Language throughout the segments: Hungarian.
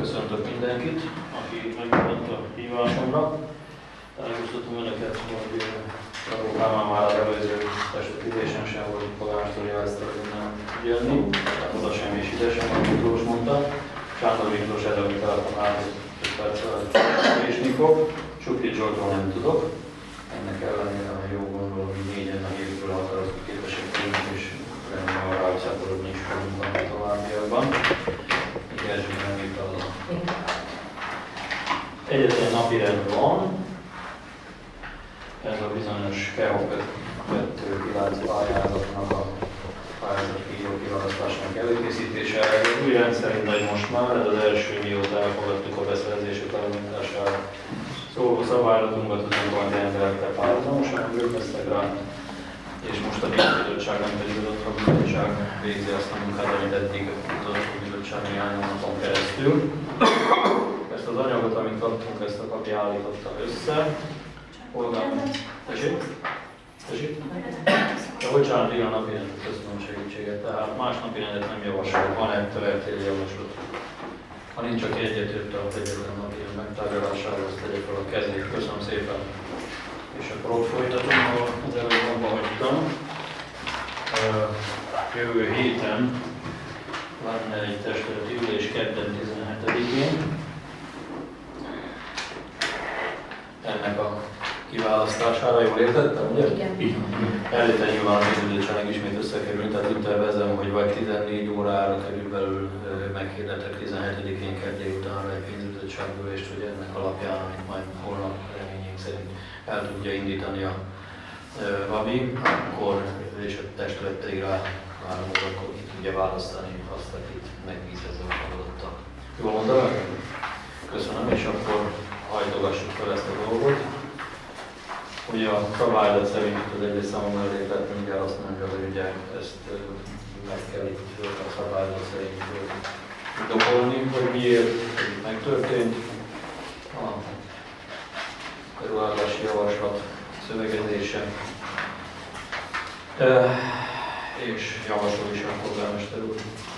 köszöntök mindenkit, aki megadott a hívásomra. Tájékoztatom önöket, hogy Rákóczi már az előző testületülésen sem volt polgármesteri jelezte, hogy nem jönni. Tehát oda sem és ide sem, ahogy Miklós mondta. Sándor Miklós előbb telefonált 5 perccel késni fog. Sukrit Zsoltról nem tudok. Ennek ellenére, ha jól gondolom, hogy 4-en a hétről határozott képességünk, és remélem a rácátorodni is fogunk a továbbiakban. Egyetlen napirend van, ez a bizonyos KEO 2 világpályázatnak a pályázati kiválasztásának előkészítése. Új rendszerint megy most már, ez az első, mióta elfogadtuk a beszerzések elindítására szóló szabályzatunkat, az önkormányzatrendelettel párhuzamosan végeztek rá, és most a bizottság nem pedig a bizottság végzi azt a munkát, amit eddig a bizottság néhány hónapon keresztül. Ezt az anyagot, amit kaptunk, ezt a Kapi állította össze. Tessék? Tessék? De bocsánat, igen, a napirendet, köszönöm segítséget. Tehát más napirendet nem javasol, van ettől eltérő javaslat. Ha nincs, aki egyetért a egyetlen napirend megtárgyalására, azt tegye fel a kezét. Köszönöm szépen. És akkor ott folytatom, ahol az előbb abba hagytam. Jövő héten lenne egy testületi ülés kedden 17-én. Ennek a kiválasztására, jól értettem, ugye? Igen. Előtte nyilván a pénzügybizottságnak ismét összekerül, tehát úgy tervezem, hogy vagy 14 órára körülbelül meghirdetek 17-én kedd délutánra egy pénzügybizottságülést, hogy ennek alapján, amit majd holnap reményeink szerint el tudja indítani a Babi, akkor és a testület pedig rá 3 órakor ki tudja választani azt, akit megbízza a feladattal. Jól mondtam? Köszönöm, és akkor hajtogassuk fel ezt a dolgot. Ugye a szabályzat szerint az egyes számú melléklet mindjárt azt mondja, hogy ugye ezt meg kell itt a szabályzat szerint dokolni, hogy miért, hogy megtörtént. A beruházási javaslat szövegezése. És javasol is a polgármester úr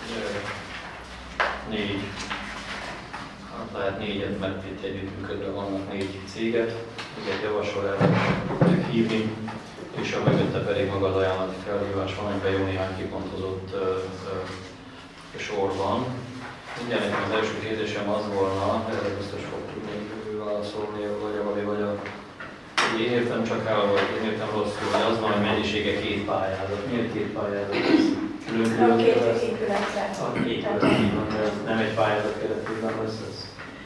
4. Lehet 4-et, mert itt együttműködve vannak 4 céget, ezeket javasol el meghívni, és a mögötte pedig maga az ajánlati felhívás van, amiben jó néhány kipontozott sor van. Mindjárt nekem az első kérdésem az volna, erre biztos fog tudni válaszolni, vagy a Gabi, vagy a... Én értem csak el, vagy én értem rosszul, hogy az van, hogy mennyisége 2 pályázat. Miért 2 pályázat? A 2 épületre. A 2 épületre, nem egy pályázat keretében lesz ez?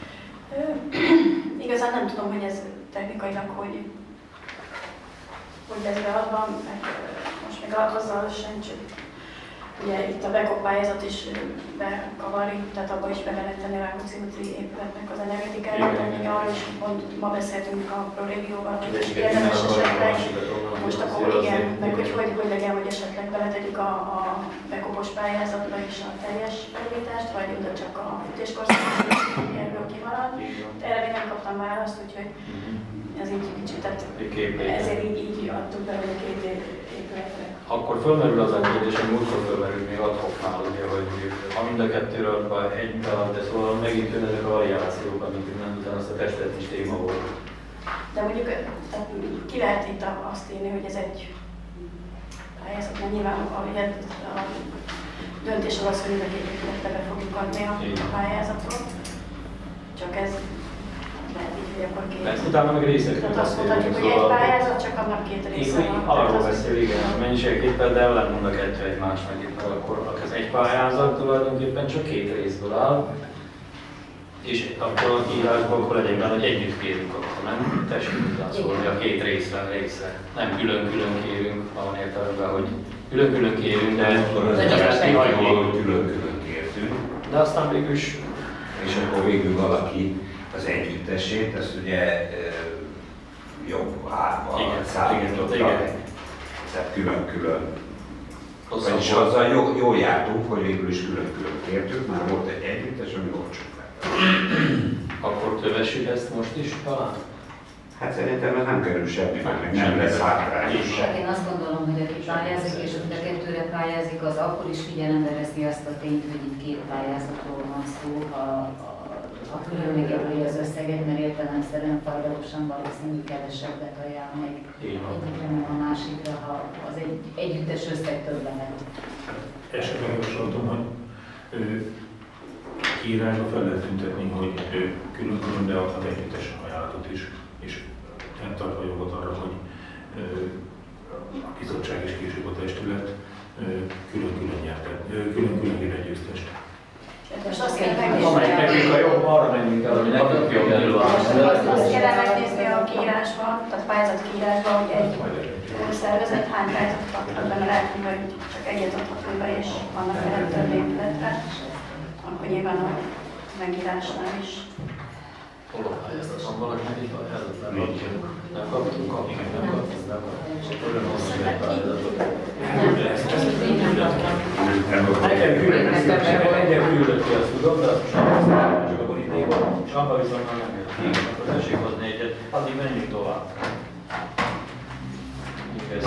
Igazán nem tudom, hogy ez technikailag hogy lesz beadva, meg most még azzal sem csak. Ugye itt a backup pályázat is bekavari, tehát abba is bele lehet tenni a Rákóczi úti épületnek az energetikáját, de még arra is pont ma beszéltünk a ProRégióval, hogy érdemes esetleg, most akkor igen, meg hogy legyen, hogy esetleg beletegyük a backupos pályázatba is a teljes felújítást, vagy oda csak a fűtéskorszak erről kimarad. Erre még nem kaptam választ, úgyhogy ez így kicsit, tehát ezért így adtuk be, hogy a 2 épületre. Akkor fölmerül az a kérdés, hogy múltkor fölmerül még adhoknál, ugye, hogy ha mind a kettőről egy talán, de szóval megint jön ezek a variációk, amik nem utána azt a testület is téma volt. De mondjuk ki lehet itt azt írni, hogy ez egy pályázat, mert nyilván a döntés az az, hogy mind a 2 épületbe be fogjuk adni a pályázatot. Csak ez lehet így, hogy akkor 2. Mert utána meg részekről tehát azt mondhatjuk, hogy egy pályázat, csak annak 2 része van. Arról beszél, igen, a mennyiségképpen, de ellentmond a 2 egymásnak itt, akkor az egy pályázat tulajdonképpen csak 2 részből áll. És akkor a írásból akkor legyen benne, hogy együtt kérünk, akkor nem tessék szólni a 2 részre. Nem külön-külön kérünk, van értelemben, hogy külön-külön kérünk, de ezt kihagyva, hogy külön-külön kértünk. De aztán végül is... És akkor végül valaki az együttesét, ezt ugye jobb árba számította, tehát külön-külön. Vagyis azzal jól jártunk, hogy végül is külön-külön kértünk, már volt egy együttes, ami olcsóbb lett. Akkor kövessük ezt most is talán? Hát szerintem ez nem kerül semmibe, meg nem lesz hátrányos. Hát én azt gondolom, hogy aki pályázik, és aki a 2-re pályázik, az akkor is figyelembe veszi azt a tényt, hogy itt 2 pályázatról van szó, ha a különlegetői az összeget, mert értelemszerűen fajlagosan valószínű kevesebbet ajánl meg egyikre, meg a másikra, ha az egy együttes összeg több lehet. Esetleg javaslatom, hogy kiírásba fel lehet tüntetni, hogy külön-külön beadhat együttes ajánlatot is, és tartva jogot arra, hogy a bizottság és később a testület külön-külön hír egy győztest. Most azt kell megnézni, amelyik nekünk a jobb, arra menjünk el, ami nekünk jobb nyilván. azt kell megnézni a kiírásban, tehát pályázat kiírásban, hogy egy szervezet hány pályázatot adhat benne, lehet, hogy csak egyet adhat be, és vannak erre több épületre, akkor nyilván a megírásnál is. Hol a pályázaton valakinek egy pályázat? Nem kaptunk. Nekem küldött ki, azt tudom, de csak a borítékot, és abban viszont nem jött ki, akkor tessék hozni egyet, addig menjünk tovább. Ez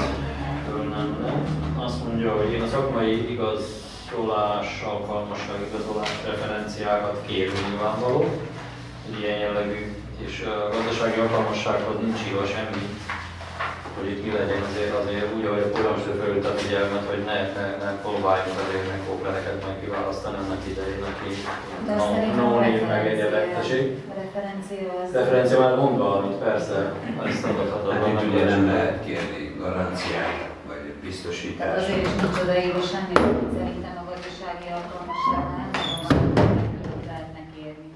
azt mondja, hogy én a szakmai igazolás, alkalmasság igazolás referenciákat kérünk nyilvánvaló, ilyen jellegű, és a gazdasági alkalmassághoz nincs írva semmi, hogy itt mi legyen azért úgy, ahogy a polgármester felült a figyelmet, hogy ne próbáljunk azért meg kóplereket meg kiválasztani annak idején, aki no-név meg egyebek. Referencia már mond valamit, persze, ezt adhatatlan. Hát itt ugye nem lehet kérni garanciát, vagy biztosítást. Tehát azért is nincs odaírva semmi, hogy szerintem a gazdasági alkalmasságnál nem lehetne kérni.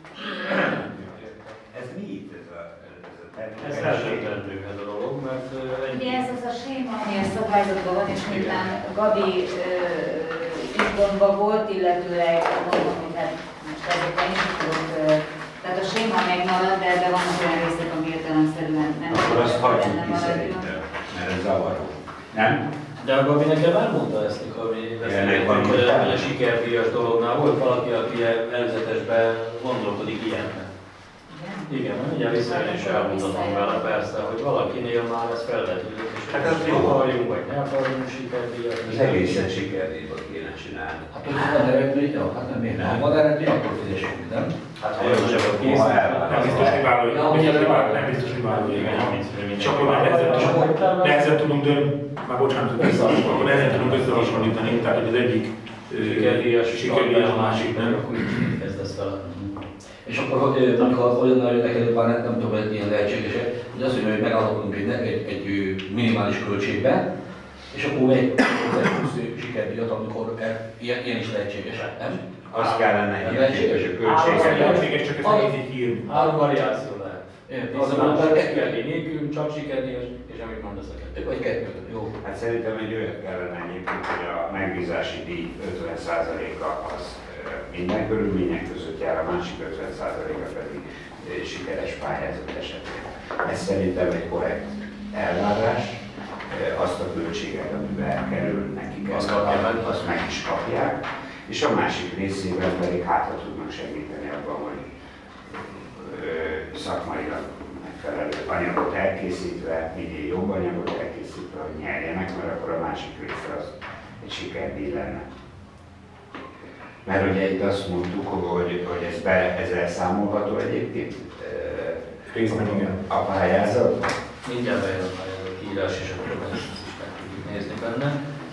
Ez mi itt ez a Ez elsőtendő ez a dolog, mert ugye ez az a séma, ami a szabályzatban van, és miután Gabi Izgondban volt, illetőleg mondom, hogy hát most ezekben is tudok, tehát a séma megmarad, de vannak olyan részek, ami értelemszerűen nem. Akkor azt hagyjuk ki szerintem, mert ez zavaró. Nem? de a Gabi nekem elmondta ezt, mikor mi beszéltünk, hogy a sikerdíjas dolognál volt valaki, aki előzetesben gondolkodik ilyenben. Igen, ugye visszajön és elmutatom vele persze, hogy valakinél már ez felvetődik, és hát azt akarjunk, vagy ne akarjunk sikerdíjat. Az egészet sikerdíjból kéne csinálni. Hát hogy van eredmény, hát nem miért nem? Ha van eredmény, akkor fizessünk, nem? Hát ha jól csak a kész, Nem biztos, hogy vállaljuk. Nem biztos, hogy vállaljuk. És akkor már nehezen tudunk dönteni, már bocsánat, akkor nehezen tudunk összehasonlítani, tehát hogy az egyik sikerdíjas, a másik nem. Akkor így kezdesz vele. És akkor, amikor olyan nagyon neked már nem tudom, hogy ilyen lehetséges, hogy azt mondja, hogy megállapodunk egy minimális költségbe, és akkor egy sikerdíjat, amikor ilyen is lehetséges, nem? Azt kellene lehetséges a költséget. Lehetséges, csak ezt nehéz így írni. 3 variáció lehet. Az a sikerdíj nélkül, csak sikerdíjas, és amit mondasz a kettő. Vagy 2, jó. Hát szerintem egy olyat kellene egyébként, hogy a megbízási díj 50%-a az minden körülmények között jár, a másik 50%-a pedig sikeres pályázat esetén. Ez szerintem egy korrekt elvárás, azt a költséget, amiben kerül nekik, azt meg is kapják, és a másik részében pedig hátra tudnak segíteni abban, hogy szakmailag megfelelő anyagot elkészítve, minél jobb anyagot elkészítve, hogy nyerjenek, mert akkor a másik része az egy sikerdíj lenne. Mert ugye itt azt mondtuk, hogy ez elszámolható egyébként a pályázat. Mindjárt bejön a pályázat írás, és akkor ezt is meg tudjuk nézni benne.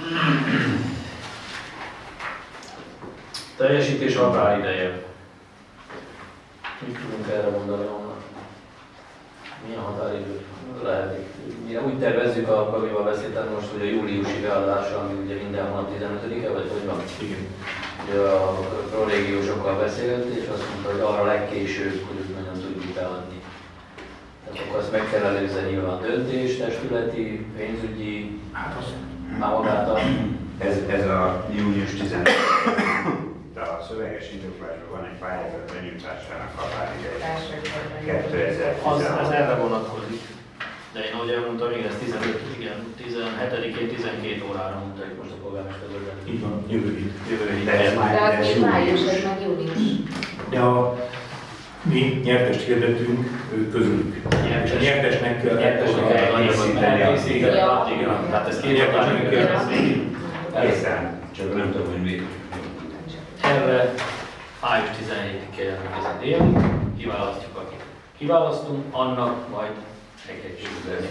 Teljesítés határideje. Mit tudunk erre mondani onnan? Milyen határidő lehet? Mi úgy tervezzük, amivel beszéltem most, hogy a júliusi beadásra, ami ugye minden hónap 15-e, vagy hogy van? Igen. Ugye a prolégiósokkal beszélt, és azt mondta, hogy arra legkésőbb, hogy úgy nagyon tudjuk beadni. Tehát akkor azt meg kell előzni nyilván döntés, testületi, pénzügyi, magát a... Ez a június 15. De a szöveges indoklásban van egy pályázat benyújtásának határideje. 2016. Az erre vonatkozik. De én ahogy elmondtam, igen, ez 17-én 12 órára mondta itt most a polgármester döbbent. Így van, jövő hét. De ez már május, ez meg július. De mi nyertest hirdettünk közülük. És a nyertesnek kell elkészíteni. Tehát ezt két nyertesnek kell beszélni. Készen, csak nem tudom, hogy mi. Erre május 17-ig kell jelentkezni délig. kiválasztjuk, akit kiválasztunk, annak majd egy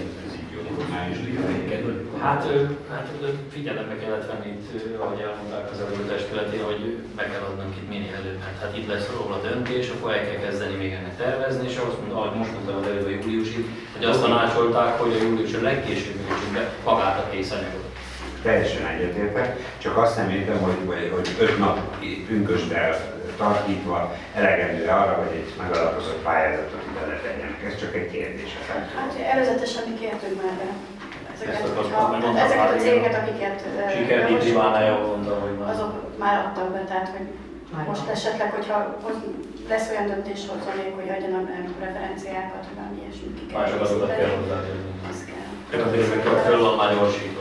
Hát figyelembe kellett venni itt, ahogy elmondták az előző testületén, hogy meg kell adnunk itt minél előbb, mert hát itt lesz róla döntés, akkor el kell kezdeni még ennek tervezni, és azt mondta, ahogy most mondtam az előző júliusig, hogy azt tanácsolták, hogy a júliusra legkésőbb nyújtsuk be magát a készenyagot. Teljesen egyetértek, csak azt nem értem, hogy 5 nap pünkösdel tartítva elegendő arra, hogy egy megalapozott pályázatot ide letegyenek. Ez csak egy kérdés. Hát előzetesen mi kértünk már be ezeket a cégeket, akiket Sikerdíj Ivánája mondta, hogy azok már adtak be, tehát hogy most esetleg, hogyha lesz olyan döntés hozzónék, hogy adjanak referenciákat, hogy valami ilyesmit ki kell. Mások azokat kell hozzátenni. Azt kell. Tehát ezeket föl van már gyorsítva.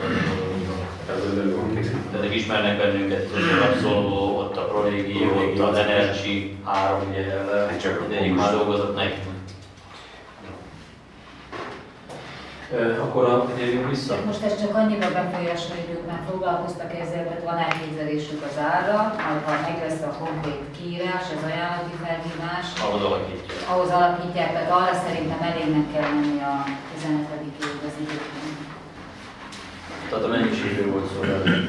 Tehát ismernek bennünket, az Abszolvó, ott a Prolégió, ott az Energy, 3 ugye, mindegyik már dolgozott nekünk. Akkor térjünk vissza. Most ez csak annyiban befolyásolja, hogy ők már foglalkoztak ezzel, tehát van elképzelésük az árra, majd ha meg lesz a konkrét kiírás, az ajánlati felhívás. Ahhoz alakítják, tehát arra szerintem elégnek kell menni a 17. év az időként. Tehát a mennyiségről volt szó,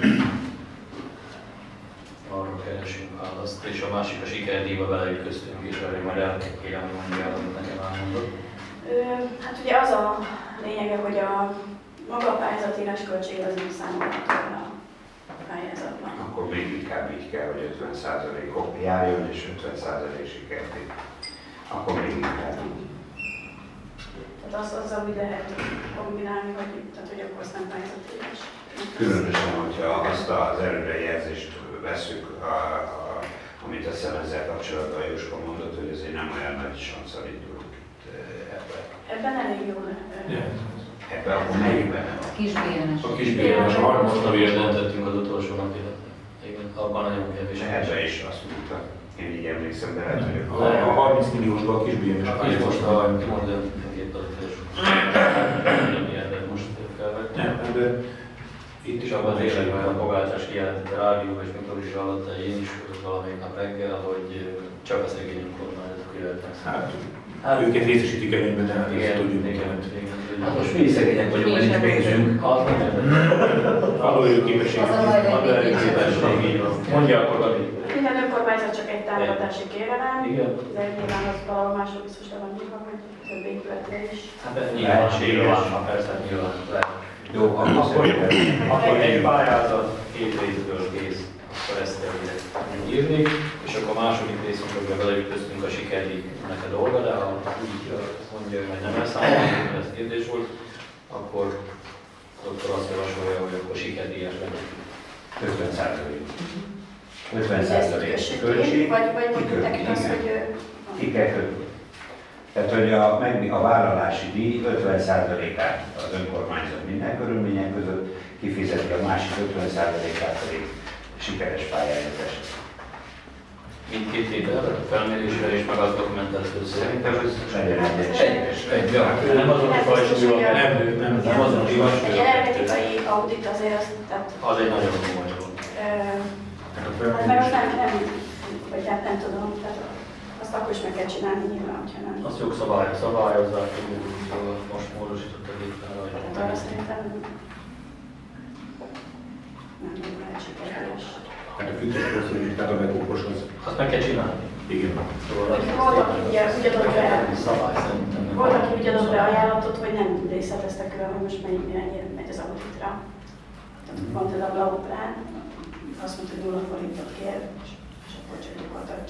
arra keresünk választ, és a másik a sikerdíjba beleütköztünk, és arra majd el kell kérni, mondja el, amit nekem elmondott. Hát ugye az a lényege, hogy maga a pályázatírás költség az nem számolható a pályázatban. Akkor még inkább így kell, hogy 50%-ok járjon, és 50% sikerdíj. Akkor még inkább így. Tehát azzal úgy lehet kombinálni, hogy akkor azt nem pályázatírás. Különösen, hogyha azt az előrejelzést veszük, amit azt hiszem ezzel kapcsolatban Jóska mondott, hogy ez egy nem olyan nagy sanszal indult ebben. Ebben elég jól. Ebben akkor melyikben? A kisbérnes. A kisbérnes, a harmadszor döntöttünk az utolsó napig. Igen, abban nagyon kevés. Ebben is azt mondta. Én így emlékszem, de lehet, hogy... A 30 milliósban a kisbérnes. És most a most felvettem. Nem, de itt is abban az életben a Pogácsás kijelentett a rádióban, és mikor is hallotta én is valamelyik nap reggel, hogy csak a szegény önkormányzatok jöhetnek. Hát őket részesítik előnyben, de hát ezt tudjuk. Hát most mi is szegények vagyunk, mert nincs pénzünk. Az nem Adóerőképesség. adóerőképesség, így van. Mondja akkor, Gabi. Minden önkormányzat csak egy támogatási kérelem, Igen. de nyilván az valahol máshol biztos le van írva, hogy több épületre is. Hát nyilván, persze, nyilván. Jó, Akkor egy pályázat 2 részből kész, akkor ezt kell írni, és akkor a második részünk, amiben beleütköztünk a sikerdíjnak a dolga, de ha úgy mondja, hogy nem elszámolunk, mert ez kérdés volt, akkor azt javasolja, hogy akkor sikerdíjas legyen. 50% költség, vagy mondjuk nekik azt, hogy... ki kell kötni. Tehát, hogy a vállalási díj 50%-át az önkormányzat minden körülmények között kifizeti, a másik 50%-át pedig sikeres pályázat eset. Mindkét tételre, felmérésre és meg a dokumentáció Szerintem ez legyen Nem azon a fajsúlyú, nem azon a fajsúlyú. Egy energetikai audit azért az, tehát... Az egy nagyon komoly dolog. Meg azt nem, vagy hát nem tudom, tehát azt akkor is meg kell csinálni nyilván, hogyha nem. Azt jogszabályok szabályozzák, hogy most módosítottak itt fel rajta. Tehát arra szerintem nem lehet sikeres. Hát a fűtős tehát a megokos az. Azt meg kell csinálni. Igen. Volt, aki ugye úgy adott be, Szabály szerintem. volt, aki úgy adott be ajánlatot, hogy nem részleteztek külön, hogy most mennyire megy az auditra. Pont ez a Blau plán, azt mondta, hogy 0 forintot kér, és akkor csak gyakorlatilag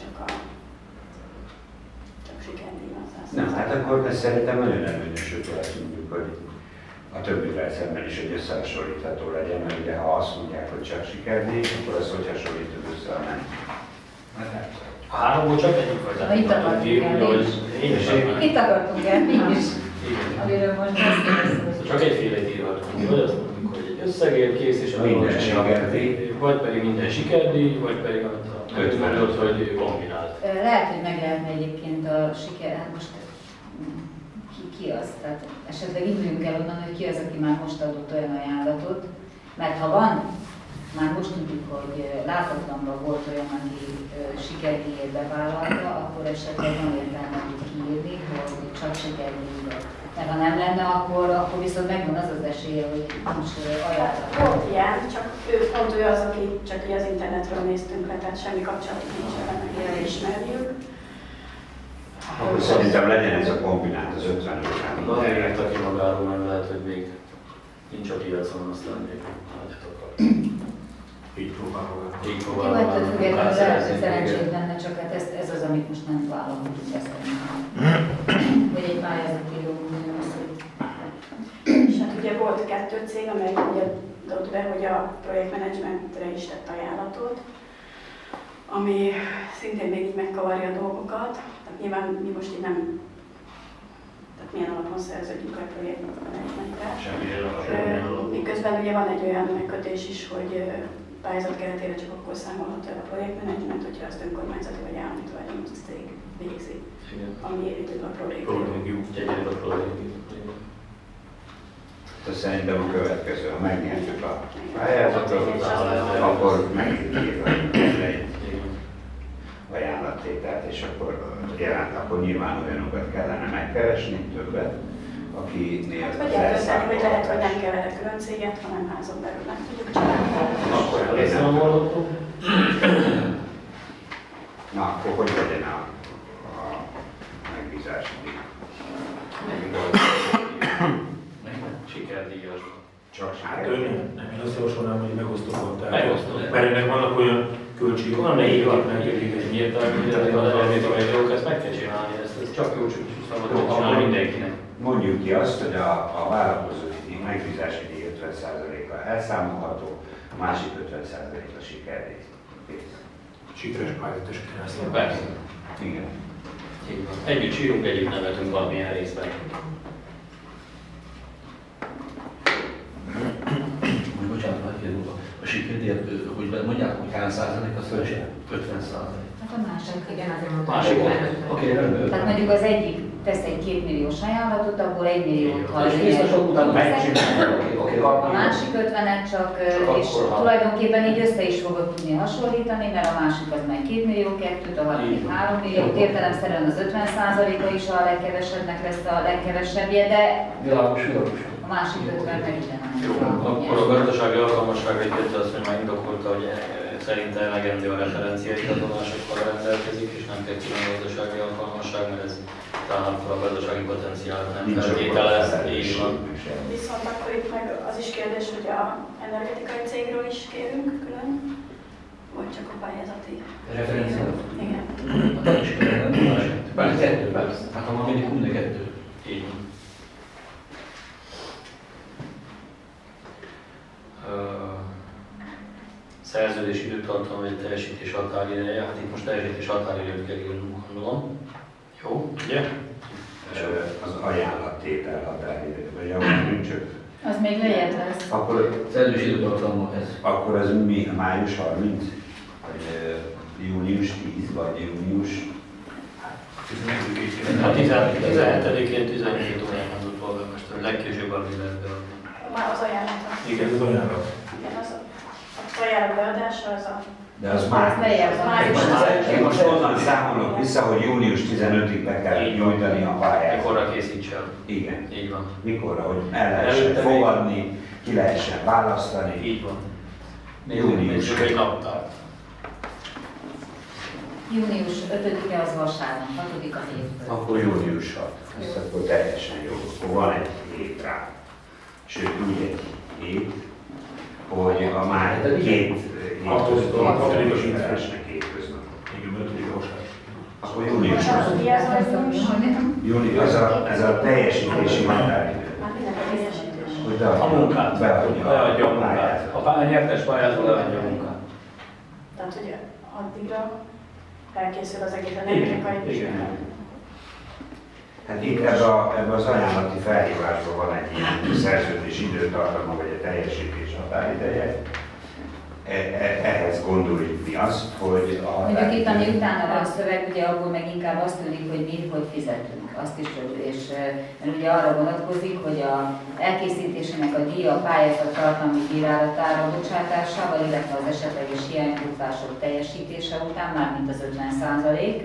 csak sikerdíjban 100%. Nem, hát akkor ez szerintem nagyon előnyös ötlet, mondjuk, hogy a többivel szemben is, hogy összehasonlítható legyen, mert ugye ha azt mondják, hogy csak sikerdíj, akkor azt hogy hasonlítod össze, ha nem. A 3-ból csak egyik vagy? Itt akartunk el, itt akartunk el, mégis, amiről most beszélünk. Csak egyfélét írhatunk, vagy azt mondjuk, hogy egy összegért kész, és a minden sikerdíj, vagy pedig minden sikerdíj, vagy pedig amit mondod, hogy kombinált. Lehet, hogy meg lehetne egyébként a siker, hát most ki az, tehát esetleg induljunk el onnan, hogy ki az, aki már most adott olyan ajánlatot, mert ha van már most tudjuk, hogy látatlanban volt olyan, aki sikerdíjat bevállalta, akkor esetleg van értelme kiírni, hogy csak sikerdíjat. Mert ha nem lenne, akkor viszont megvan az az esélye, hogy nincs ajánlat. Volt ilyen, csak pont ő az, aki csak így az internetről néztünk le, tehát semmi kapcsolatot nincs vele, meg ismerjük. Akkor szerintem legyen ez a kombinát az 50-50. Na, érett, aki magáról, nem lehet, hogy még nincs a piacon, aztán még hagyjatok. Így próbálom. Így Jó, próbálom. ettől függetlenül lehet, hogy szerencsét benne, csak hát ez az, amit most nem vállalunk beszélni. Vagy egy pályázati jogú És hát ugye volt 2 cég, amely ugye adott be, hogy a projektmenedzsmentre is tett ajánlatot, ami szintén még így megkavarja a dolgokat. Tehát nyilván mi most így nem, tehát milyen alapon szerződjük a projektmenedzsmentre. Miközben ugye van egy olyan megkötés is, hogy pályázat keretére csak akkor számolható el a projektmenedzsment, hogyha azt önkormányzati vagy állami tulajdonú cég végzi, ami egyedül a Prolégium. Egyedül a prolégium. Szerintem a következő, ha megnyertük a pályázatot, akkor megnyerjük egy ajánlattételt, és akkor nyilván olyanokat kellene megkeresni, többet, akinél hát, vagy eldönteni, hogy lehet, hogy nem kell erre külön céget, hanem házon belül nem tudjuk csinálni. Akkor elszámolhatunk. Na, akkor hogy legyen a megbízási díj? Sikerdíjas. Csak Hát ő nem, én azt javasolnám, hogy megosztottam. Megosztottam. Mert ennek vannak olyan költségek, Van egy amelyek van, megérik egy nyilván, hogy az jók, ezt meg kell csinálni, ezt csak jó szabadon csinálni mindenkinek. Mondjuk ki azt, hogy a vállalkozói díj, megbízási díj 50%-a elszámolható, a másik 50%-a sikerdíj. sikeres pályázat esetén ezt Persze. Igen. Így van. Együtt sírunk, együtt nevetünk valamilyen részben. Bocsánat, a sikerdíjat, hogy mondják, hogy hány százalék, az fölöség? 50%. Hát a másik, igen, azért mondtam. Másik. Oké, rendben. Tehát mondjuk az egyik tesz egy 2 milliós ajánlatot, akkor 1 milliót hal. És biztosok utána megcsinálni. A másik 50-et csak, és tulajdonképpen így össze is fogod tudni hasonlítani, mert a másik az meg 2 millió, 2-t, a harmadik 3 millió, értelemszerűen az 50%-a is a legkevesebbnek lesz a legkevesebbje, de Világos. a másik 50 meg Jó, akkor a gazdasági alkalmasság egyébként azt, hogy már indokolta, hogy szerinte elegendő a referenciaigazolvásokkal rendelkezik, és nem kell külön gazdasági alkalmasság, mert ez talán akkor a gazdasági potenciál nem feltételez. Így van. Viszont akkor itt meg az is kérdés, hogy a energetikai cégről is kérünk külön, vagy csak a pályázati? Referencia? Igen. A tanúsítani nem tudás. Kettő, persze. Hát ha van mindig mind a kettő. Így van. Szerződés időtartam vagy teljesítés határideje, hát itt most teljesítés határidőt kell írnunk, gondolom. Jó, ugye? Az ajánlattétel határidő, vagy a csak. Az még lejjebb lesz. Akkor Szerződés időtartalma ez. Akkor ez mi? Május 30? Vagy június 10? Vagy június? A 17-én 12 órán adott polgármester, legkésőbb a mindenben. Már az ajánlata. Igen, ez ajánlat. Igen, az ajánlat beadása az a... De az már. Én most onnan számolok vissza, hogy június 15-ig be kell nyújtani a pályát. Mikorra készíts el? Igen. Így van. Mikorra, hogy el lehessen fogadni, ki lehessen választani. Így van. Június. Nézzük egy naptár. Június 5-e az vasárnap, 6-a hétfő. Akkor június 6. Ez akkor teljesen jó. Akkor van egy hét rá. Sőt, úgy egy hét, hogy a már két hétköznap. Igen, 5. vasárnap. Akkor június 6. Mi az Június, ez a teljesítési határidő. Hogy A munkát. Leadja a munkát. pályázat. A nyertes pályázó leadja a munkát. Tehát ugye addigra elkészül az egész energetikai Igen. Hát itt ebbe az ajánlati felhívásban van egy ilyen szerződés időtartama, vagy a teljesítés határideje. Ehhez gondoljuk mi azt, hogy a Mondjuk itt, ami utána van szöveg, ugye abból meg inkább azt tűnik, hogy mi hogy fizetünk. azt is, és mert ugye arra vonatkozik, hogy a elkészítésének a díja a pályázat tartalmi bírálatára bocsátásával, illetve az esetleges hiánypótlások teljesítése után, mármint az 50%.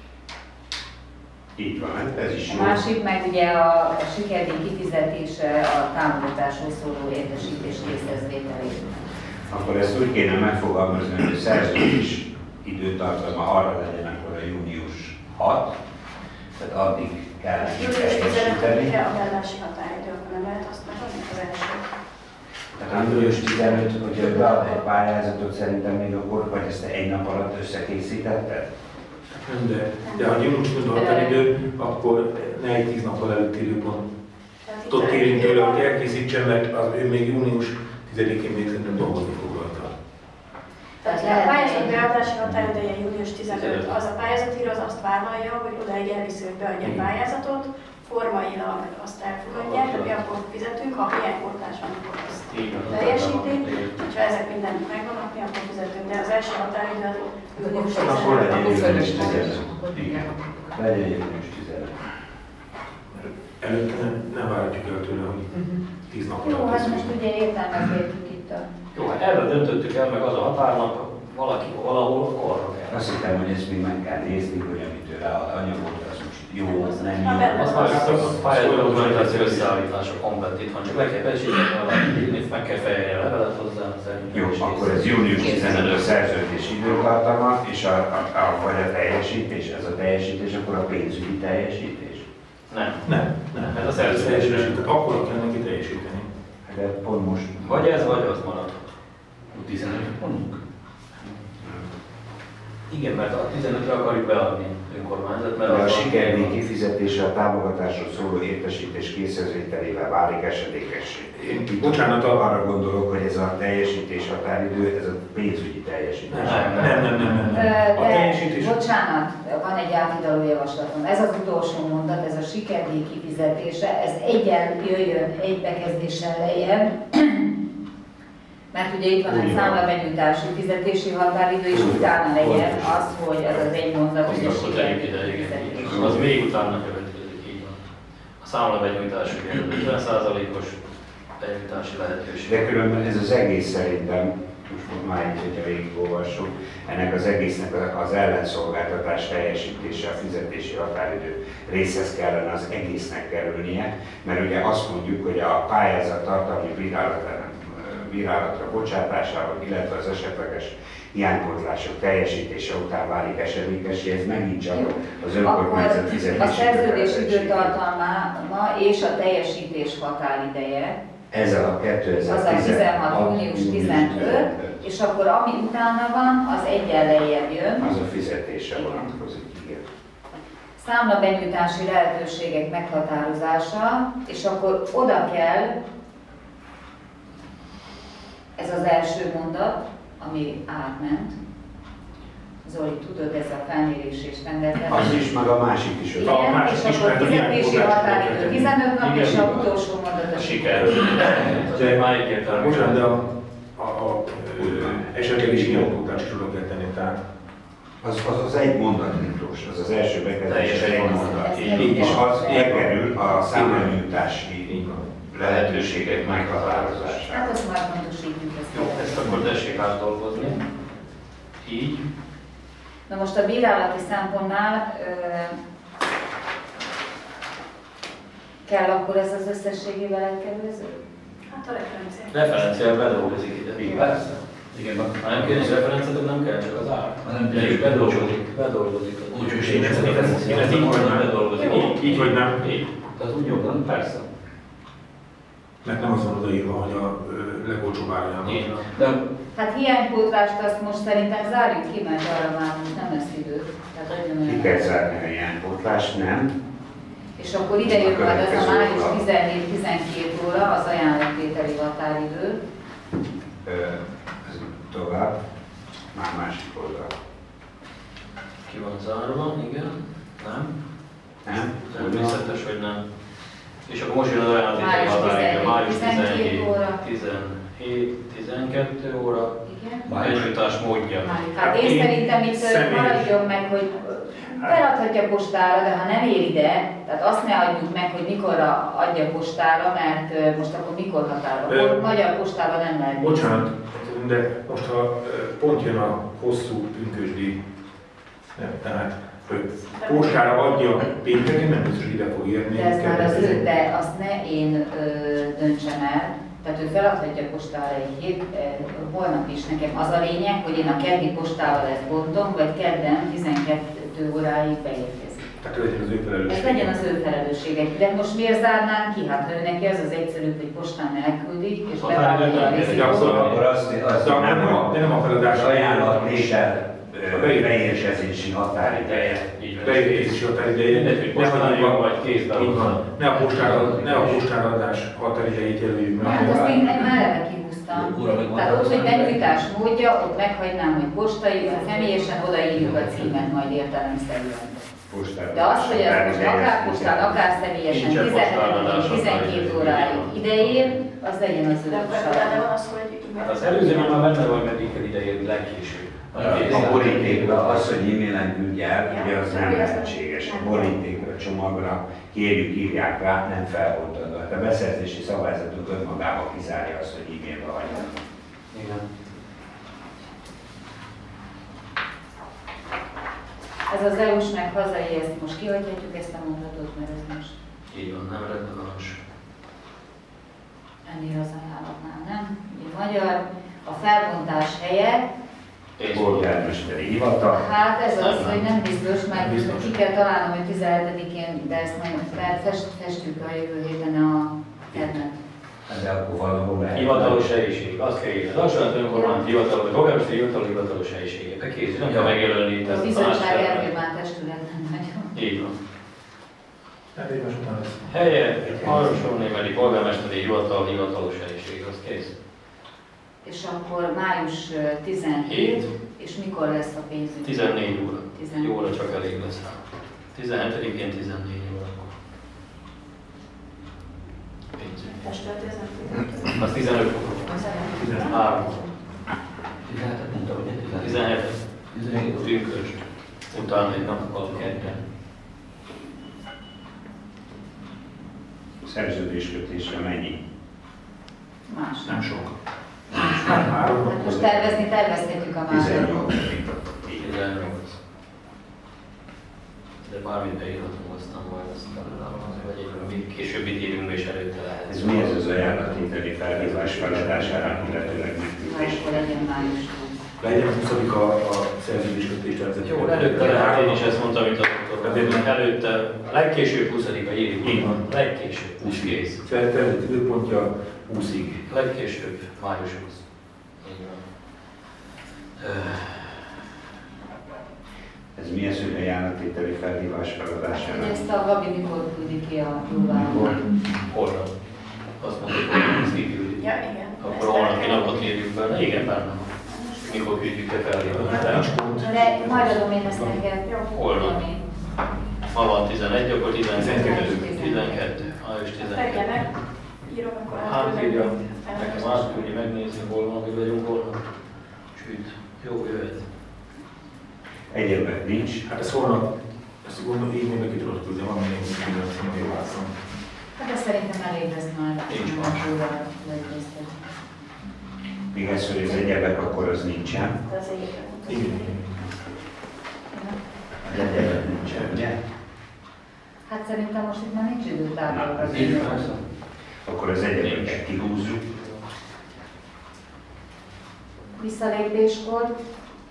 Így van, ez is jó. A másik meg ugye a sikerdíj kifizetése a támogatásról szóló értesítés készhezvételét. Akkor ezt úgy kéne megfogalmazni, hogy a szerződés időtartama arra legyen, akkor a június 6, tehát addig kell Július 15-e teljesíteni. a bellási határidő, akkor nem lehet azt megadni az első. Tehát a július 15, hogyha bead egy pályázatot, szerintem még akkor, vagy ezt egy nap alatt összekészítetted? Nem, de ha június 15 határidő, akkor ne egy 10 nappal előtti időpontot kérünk tőle, hogy elkészítsen, mert az ő még június 10-én még szerintem dolgozni foglalta. Tehát a pályázat beadási határideje június 15, az a pályázatíró az azt vállalja, hogy odaig elviszi, hogy beadja a pályázatot, formailag azt elfogadják, hogy mi akkor fizetünk, ha hiánypótlás van, akkor azt teljesíti, hogyha ezek minden megvannak, mi akkor fizetünk, de az első határidő az június 15. Akkor legyen június 15. Igen. Legyen június 15. Előtte nem várhatjuk el tőle, hogy 10 nap Jó, alatt hát most ugye értelmezhetjük itt a... Jó, hát erre döntöttük el, meg az a határnak valaki valahol arra kell. Azt hittem, hogy ezt még meg kell nézni, hogy amit ő lead anyagot, az most jó, nem Ha jó. benne Az már a pályázat dokumentáció összeállítása komplet itt van, csak le kell besíteni valamit, meg kell fejelni a levelet hozzá, szerintem. Jó, akkor ez június 15 a szerződés időtartama, és vagy a teljesítés, ez a teljesítés, akkor a pénzügyi teljesítés. Nem. Ez a szerződés. Akkor kell neki teljesíteni. De pont most... Vagy ez, vagy az maradhat. 15 mondunk. Igen, mert a 15-re akarjuk beadni önkormányzat, mert A az sikerdíj kifizetése a támogatásról szóló értesítés készhezvételével válik esedékessé. Bocsánat, Arra gondolok, hogy ez a teljesítés határidő, ez a pénzügyi teljesítés. Nem. A De, teljesítés... bocsánat, van egy áthidaló javaslatom. Ez az utolsó mondat, ez a sikerdíj kifizetése, ez jöjjön egy bekezdéssel lejjebb, mert ugye itt van egy számlabenyújtási fizetési határidő, és utána legyen az, hogy ez az egy mondat, hogy a akkor tegyük ide, sikerdíj igen. kifizetés. Az még utána következik, így van. A számlabenyújtás ugye 50%-os benyújtási lehetőség. De különben ez az egész szerintem, most már így, hogyha végigolvassuk, ennek az egésznek az ellenszolgáltatás teljesítése, a fizetési határidő részhez kellene az egésznek kerülnie, mert ugye azt mondjuk, hogy a pályázat tartalmi bírálatra bocsátásával, illetve az esetleges hiánypótlások teljesítése után válik esedékessé, ez megint csak az önkormányzat fizetési A szerződés kötelezettsége. időtartalma és a teljesítés határideje, Ezzel a 2016. az a 16. június 15, és akkor ami utána van, az egyen lejjebb jön. Az a fizetése vonatkozik, igen. Számlabenyújtási lehetőségek meghatározása, és akkor oda kell, ez az első mondat, ami átment. Zoli, tudod, ez a felmérés és rendelkezés. Az is, meg a másik is. Igen, A másik és is, akkor mert a fizetési hiánypótlás határidő következik. 15 nap, és Igen, a utolsó mondat a Sikerült. De Már egyértelmű. bocsánat, de esetleges hiánypótlás is oda kell tenni, tehát Az egy mondat, Miklós, az az első bekezdés, Teljes az egy egy mondat. mondat. Így És van. az bekerül a számlanyújtási így van. lehetőségek meghatározására. Hát azt már pontosítjuk ezt. Jó, ezt akkor tessék átdolgozni. Így. Na most a bírálati szempontnál kell akkor ez az összességével elkerülöző? Hát a referencia. Referenciál bedolgozik ide. Igen. Persze. Igen, ha nem kérdés referenciát, nem kell, csak az ár. Nem De is bedolgozik. Bedolgozik. Úgyhogy Én ezt így vagy nem. bedolgozik. Így vagy nem. Így. Az úgy jobb, nem? Persze. Mert nem az van odaírva, hogy a legolcsóbb árajánlat. Így van. De Hát hiánypótlást azt most szerintem zárjuk ki, mert arra már most nem lesz idő. Tehát Ki kell zárni a hiánypótlást, nem? És akkor ide jön majd az a következő május óra. 17-12 óra, az ajánlattételi határidő. Ez tovább, már másik oldal. Ki van zárva, igen. Nem? Nem? Természetes, hogy nem. És akkor most jön az ajánlatételi Május határidő. Május 17 óra. 12 óra. Igen. Benyújtás módja. Hát én szerintem itt személyes. maradjon meg, hogy Feladhatja postára, de ha nem ér ide, tehát azt ne adjuk meg, hogy mikorra adja postára, mert most akkor mikor határol. Magyar postával nem lehet. Bocsánat, de most ha pont jön a hosszú pünkösdi, tehát postára adja pénteken, nem biztos, hogy ide fog érni. De ez már az ő, de azt ne én döntsem el. Tehát ő feladhatja postára egy hét, holnap is nekem az a lényeg, hogy én a keddi postával ezt bontom, vagy kedden 12 óráig beérkezik. Tehát legyen az ő felelősség. Ez legyen az ő felelőssége. De most miért zárnánk ki? Hát ő neki az az egyszerűbb, hogy postán elküldik, és bevállalja a rizikót. Akkor azt nem a feladás ajánlattétel beérkezési határideje. Beérkezési határideje. Ne a postára adás határidejét jelöljük meg. Hát azt én már eleve kihúztam. Tehát ott, hogy benyújtás módja, ott meghagynám, hogy postai, személyesen odaírjuk a címet majd értelemszerűen. De az, hogy ez most akár postán, akár személyesen 17-12 óráig ideér, az legyen az ő Hát az előzőben már benne van, meddig kell ideérni legkésőbb. A borítékra az, hogy e-mailen küldje el, ugye az nem lehetséges. A borítékra, csomagra kérjük, írják rá, nem felbontandó. Hát a beszerzési szabályzatunk önmagában kizárja azt, hogy e-mailbe hagyja. Igen. Ez az EU-s meg hazai, ezt most kihagyhatjuk ezt a mondatot, mert ez most... Így van, nem releváns. Ennél az ajánlatnál, nem? Ugye magyar, a felbontás helyett... Polgármesteri hivatal. Hát ez az, hogy nem biztos, mert ki kell találnom, hogy 17-én, de ezt majd festjük a jövő héten a termet. De akkor valahol lehet. Hivatalos helyiség, azt kell írni. Az alsóházat önkormányzat hivatalos, vagy polgármesteri hivatalos helyiségébe készül. Nem kell megjelölni itt ezt A bizottság elvégben testület nem nagyon. Így van. Hát egymás után lesz. Helye, alsó némeli polgármesteri hivatal, hivatalos helyiség, az kész. És akkor május 17, és mikor lesz a pénzügy? 14 óra. 14. Jóra csak elég lesz. 17-én 14 órakor. Pénzügy. Testület Az 15 óra. 13 óra. 17. Pünkösd. Utána egy nappal kedden. Szerződéskötésre mennyi? Más. Nem sok. Hát most tervezhetjük a másokat. 18. 18. De bármit beírhatunk, aztán majd azt vagy egy későbbit írunk és előtte lehet. Ez mi ez az ajánlatételi felhívás feladására, illetőleg megküldés? Akkor legyen május. Legyen 20 a szerződéskötés tervezet. Jó, előtte lehet, én is ezt mondtam, mint a doktor. Előtte, legkésőbb 20-a írjuk. Így van. Legkésőbb, 20 kész. Tervezet időpontja 20-ig. Legkésőbb, május 20. Így van. Ez mi az, hogy ajánlatételi felhívás feladására? Ezt a Gabi mikor küldi ki a próbára? Holnap. Azt mondjuk, hogy ezt kiküldik. Ja, igen. Akkor holnapi napot írjuk be. Igen, bármilyen. Mikor küldjük a felhívást? De majd adom én ezt neked. Holnap. Ma van 11, akkor 12. 12. Május 12. Tegyenek, írom, akkor Átírja, nekem átküldi, megnézni, hol van, mi vagyunk holnap. Süt. Jó, jöhet. Egyébként nincs. Hát ez holnap, ezt gondolom, így mindenki tudod küldeni, van még egy pillanat, hogy válaszom. Hát ez szerintem elég lesz már. Nincs más. Még ez, hogy az egyebek, akkor az nincsen. Az egyébként. Igen. Az egyebek nincsen, ugye? Hát szerintem most itt már nincs idő távol. Akkor az egyebeket kihúzzuk. Visszalépéskor.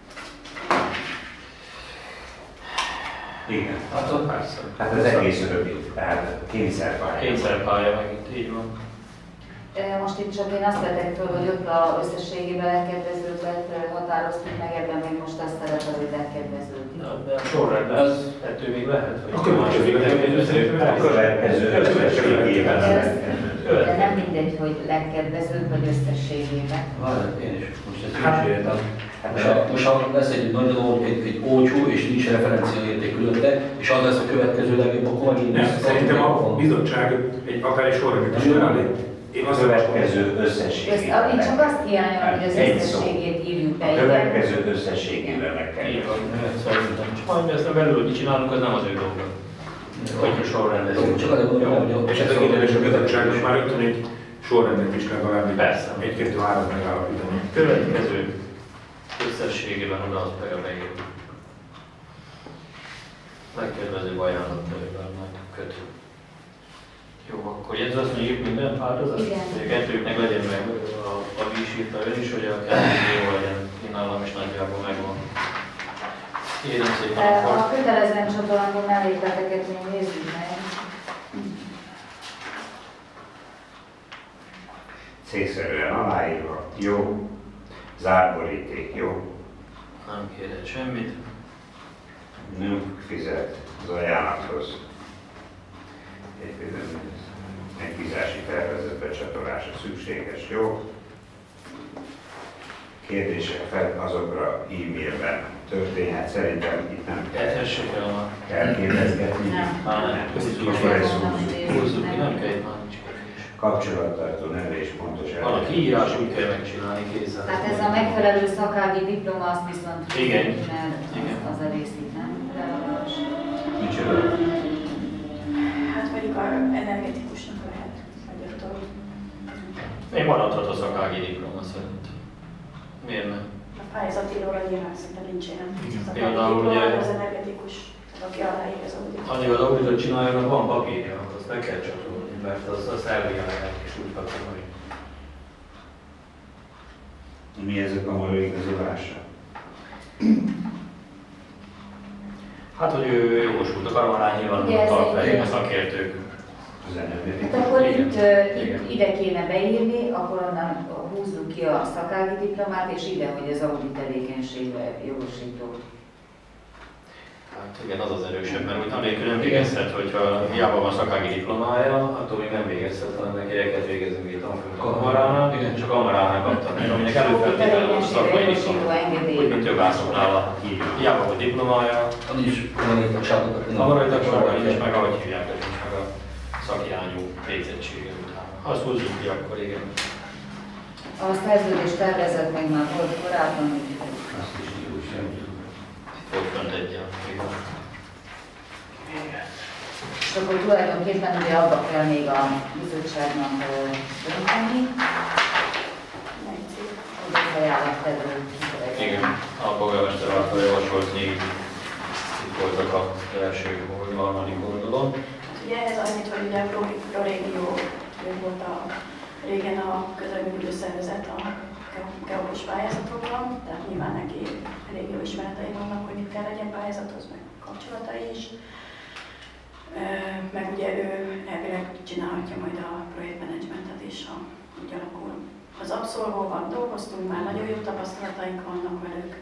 Igen. Hát ott persze. Hát az egész rövid, tehát kényszerpálya. Kényszerpálya megint, így van. Most itt csak én azt vettem föl, hogy ott a összességében legkedvezőbbet határoztuk meg, ebben még most azt szerepel, hogy legkedvezőbb. De a sorrendben az ettől még lehet, hogy A következő összességében De nem mindegy, hogy legkedvezőbb vagy összességében. Várj, én is most ezt is értem. Most ha lesz egy nagyon egy olcsó és nincs referenciaérték különbe, és az lesz a következő legjobb, akkor megint Nem, szerintem a bizottság akár egy sorrendet is felállít. Én a azt következő összességével. Én csak azt hiányolom, hogy az összességét írjuk be. A következő összességével meg kell. Így van, szerintem. Csak majd ezt a belül, hogy csinálunk, az nem az ő dolga. Hogy sorrendezünk. Csak azért mondom, hogy és ez a kérdés a bizottságnak már rögtön egy sorrendet is legalább Persze. 1-2-3 megállapítani. Következő összességében oda az meg a megér. Legkedvezőbb ajánlattevővel majd kötő. Jó, akkor jegyzőt mondjuk minden változat? Igen. Hogy a kettőknek legyen meg, a is írta ön is, hogy a kettő jó legyen. Én nálam is nagyjából megvan. Kérem szépen akkor. A kötelezően csatolandó mellékleteket még nézzük meg. Célszerűen aláírva, jó. Zárboríték, jó. Nem kérhet semmit. Nem fizet az ajánlathoz. Megbízási tervezet becsatolása szükséges, jó. Kérdések fel azokra e-mailben történhet. Szerintem itt nem kell kérdezgetni. Nem. Akkor ezt Húzzuk ki, nem kell itt már nincs kérdés. kapcsolattartó neve és pontos Van a kiírás, úgy kell megcsinálni kézzel. Tehát ez a megfelelő szakági diploma, azt viszont Igen. mert Igen. az a rész itt nem releváns. Micsoda? Hát mondjuk a energetikusnak lehet, vagy attól. Még maradhat a szakági diploma szerintem. Miért nem? A pályázatíróra nyilván szerintem nincs ilyen. Például ugye- Az energetikus, aki aláír az auditot. Annyi az auditot csináljanak, van papírja, azt meg kell csatolni, mert az elvijelnek és úgy kapcsolni. Mi ez a kamaró igazolása? Hát, hogy ő jogosult, a kamarán nyilván Ugye ez tart egy- fel, a szakértők. Az Hát energetikus? akkor Igen. itt ide kéne beírni, akkor onnan húzzuk ki a szakági diplomát, és ide, hogy az audit tevékenységre jogosító. Hát igen, az az erősebb, mert úgy anélkül nem végezhet, hogyha hiába van szakági diplomája, attól még nem végezhet, hanem neki el kell végezni egy tanfolyamot a kamaránál, Igen. csak a kamaránál kapta meg, aminek előfeltétele van a szakmai diploma. Úgy, mint többászoknál a hiába volt diplomája, nincs kamarai tagságot. a kamarai tagsága nincs meg, ahogy hívják, ez nincs meg a szakirányú végzettsége után. Ha azt húzzuk ki, akkor igen. A szerződés tervezet meg már volt korábban, úgyhogy Azt is írjuk semmi. Itt volt fönt egy ilyen. és akkor tulajdonképpen ugye abba kell még a bizottságnak dönteni, hogy az ajánlattevő. Igen, a polgármester által javasolt négy itt voltak a első vagy harmadik oldalon. Hát ugye ez annyit, hogy ugye a Prorégió volt régen a közelműködő szervezet a geológus pályázatokban, tehát nyilván neki elég jó ismeretei vannak, hogy mit kell legyen pályázathoz, meg kapcsolatai is. Meg ugye ő elvileg csinálhatja majd a projektmenedzsmentet is, ha úgy alakul. Az abszolvóval dolgoztunk, már nagyon jó tapasztalataink vannak velük.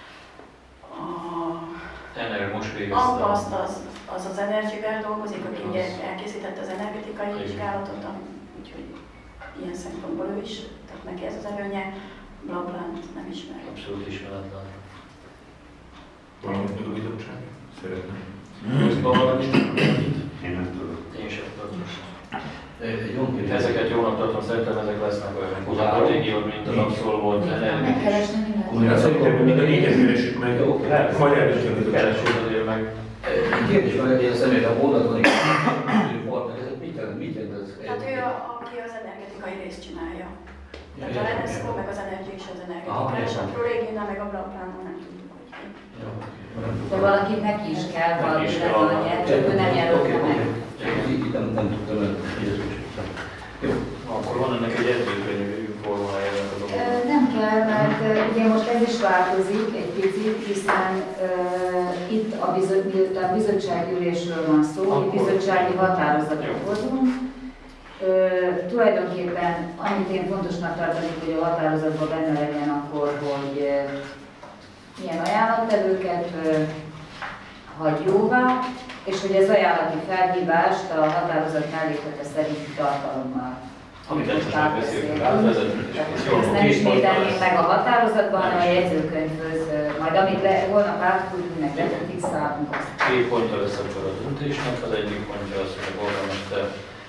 Ennek most végezte. Ampaszt az Energy-vel dolgozik, aki ugye elkészítette az energetikai vizsgálatot, úgyhogy ilyen szempontból ő is, tehát neki ez az előnye. Blablant nem ismer. Abszolút ismeretlen. Valamit még a bizottság szeretne. Közben valami Én nem tudom. Én sem tudom. Egy jó kérdés. Ezeket jónak tartom, szerintem ezek lesznek olyan stratégiót, mint az abszolvolt energetikus. Megkeresni mindent. Ugye szerintem mind a négyet keresünk meg, Jó, majd eldöntjük a bizottság. Keresünk azért meg. Egy kérdés van, hogy én személyt a mondatban volt, ez mit jelent ez? Tehát ő, aki az energetikai részt csinálja. Tehát a Reneszko, meg az Energy és az energetika, és a Prorégiónál, meg a Blablánnal nem tudjuk, hogy ki. De valakit neki is kell, Neki valaki is kell. legyen, csak ő nem jelölte meg. Itt nem tudtam, jó. Akkor van ennek egy edzőkönyvű formája a dolgok. Nem kell, mert ugye most ez is változik egy picit, hiszen itt a bizottsági ülésről van szó, itt bizottsági határozatot hozunk. Tulajdonképpen annyit én fontosnak tartanék, hogy a határozatban benne legyen akkor, hogy milyen ajánlattevőket hagy jóvá, és hogy az ajánlati felhívást a határozat melléklete szerinti tartalommal. Amit egyszerűen beszéltünk, átvezetünk, és ez jól Ezt nem ismételnénk meg a határozatban, hanem a jegyzőkönyvhöz, majd amit holnap átküldünk, meg fixálunk azt. Két ponttal összefügg a döntésnek. Az egyik pontja az, hogy a polgármester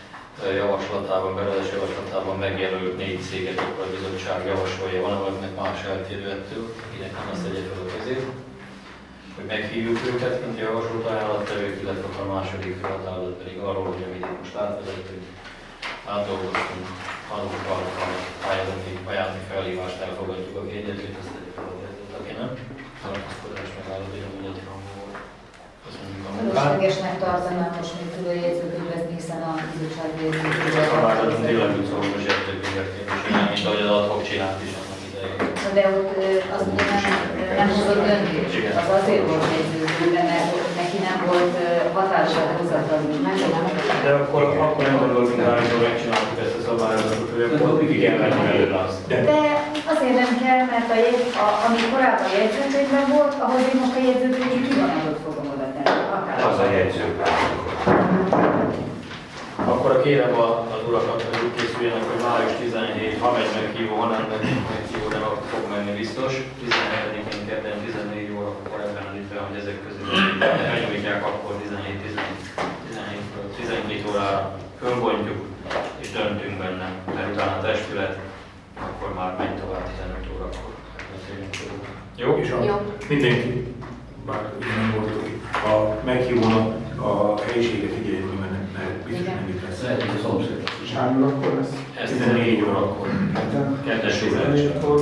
javaslatában, beruházás javaslatában megjelölt 4 céget, akkor a bizottság javasolja, van valakinek más eltérő ettől, akinek nem azt tegye fel a kezét, hogy meghívjuk őket, mint javasolt ajánlattevők, illetve a második feladat pedig arról, hogy amit itt most átvezettünk, átdolgoztunk, azokkal a pályázati felhívást elfogadjuk, aki egyetért, azt tegye fel a kezét, aki nem. Tartózkodás megállapítom, hogy egy hangú volt. Köszönjük a munkát. Fölöslegesnek tartanám most még külön jegyzőkönyvezni, hiszen a bizottság A szabályzaton tényleg úgy szól, hogy zsebtöbbényeket csinálni, mint ahogy az adhok csinált is annak idején. De ott azt ugye nem hozott döntés. Az azért volt jegyzőkönyvben, mert neki nem volt hatását hozatadni. De akkor nem gondoltunk rá, hogy megcsináltuk ezt a szabályozatot, hogy akkor igen, előre azt. De azért nem kell, mert ami korábban jegyzőkönyvben volt, ahhoz én most a jegyzőkönyvi kivonatot fogom oda tenni. Az a jegyzőkönyv. Akkor kérem az urakat, hogy úgy készüljenek, hogy május 17, ha megy meghívó, ha nem megy meghívó, de akkor fog menni biztos. 17-én kedden 14 órakor ebben az időben, hogy ezek közül elnyújtják, akkor 12 órára fölbontjuk és döntünk benne, mert utána a testület akkor már megy tovább 15 órakor. Jó? És mindenki, bár nem volt, a meghívónak a helyiséget figyeljük, mert biztos mennyit lesz. Lehet, hogy a szomszéd. És hányra akkor lesz? Ez 14 órakor. Kedves 14-kor.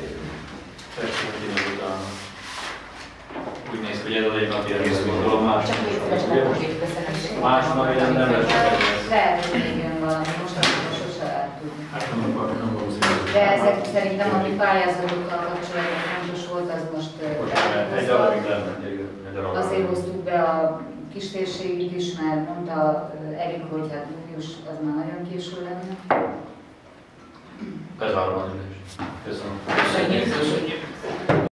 Úgy néz ki, hogy ez az egy napi rendben gondolom más. Csak még szívesen Más napi rend nem lesz. lehet, hogy még jön valami, most akkor sose lehet tudni. Hát nem valószínű. De ezek szerintem, ami pályázatokkal kapcsolatban fontos volt, az most Egy darabig lenne. azért hoztuk be a kistérségit is, mert mondta Erik, hogy hát június az már nagyon késő lenne. Bezárom az ülést. Köszönöm. Köszönjük.